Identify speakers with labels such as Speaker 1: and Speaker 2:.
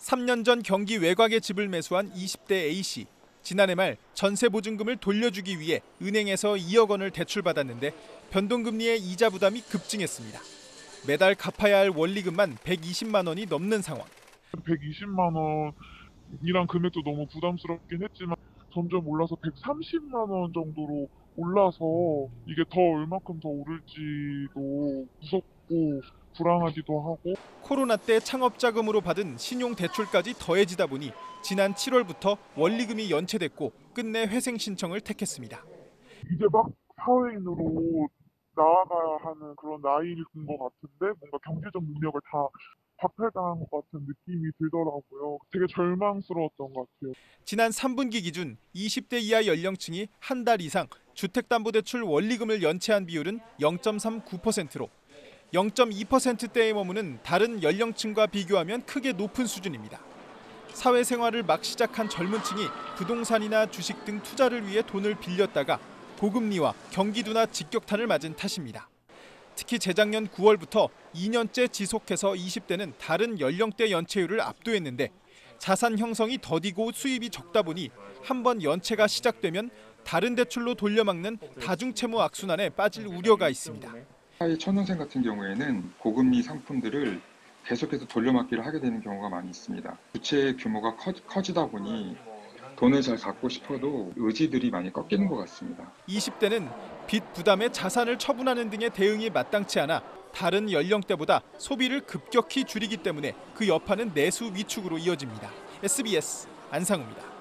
Speaker 1: 3년 전 경기 외곽에 집을 매수한 20대 A씨. 지난해 말 전세 보증금을 돌려주기 위해 은행에서 2억 원을 대출받았는데 변동금리의 이자 부담이 급증했습니다. 매달 갚아야 할 원리금만 120만 원이 넘는 상황.
Speaker 2: 120만 원이란 금액도 너무 부담스럽긴 했지만 점점 올라서 130만 원 정도로 올라서 이게 더 얼마큼 더 오를지도 무섭고 불안하기도 하고.
Speaker 1: 코로나 때 창업자금으로 받은 신용대출까지 더해지다 보니 지난 7월부터 원리금이 연체됐고 끝내 회생 신청을 택했습니다.
Speaker 2: 이제 막 사회인으로 나아가야 하는 그런 나이인 것 같은데 뭔가 경제적 능력을 다 박탈당한 것 같은 느낌이 들더라고요. 되게 절망스러웠던 것 같아요.
Speaker 1: 지난 3분기 기준 20대 이하 연령층이 한 달 이상 주택담보대출 원리금을 연체한 비율은 0.39%로 0.2%대에 머무는 다른 연령층과 비교하면 크게 높은 수준입니다. 사회생활을 막 시작한 젊은 층이 부동산이나 주식 등 투자를 위해 돈을 빌렸다가 고금리와 경기둔화 직격탄을 맞은 탓입니다. 특히 재작년 9월부터 2년째 지속해서 20대는 다른 연령대 연체율을 압도했는데 자산 형성이 더디고 수입이 적다 보니 한번 연체가 시작되면 다른 대출로 돌려막는 다중채무 악순환에 빠질 우려가 있습니다.
Speaker 3: 사회 초년생 같은 경우에는 고금리 상품들을 계속해서 돌려막기를 하게 되는 경우가 많이 있습니다. 부채 규모가 커지다 보니 돈을 잘 갚고 싶어도 의지들이 많이 꺾이는 것 같습니다.
Speaker 1: 20대는 빚 부담에 자산을 처분하는 등의 대응이 마땅치 않아 다른 연령대보다 소비를 급격히 줄이기 때문에 그 여파는 내수 위축으로 이어집니다. SBS 안상우입니다.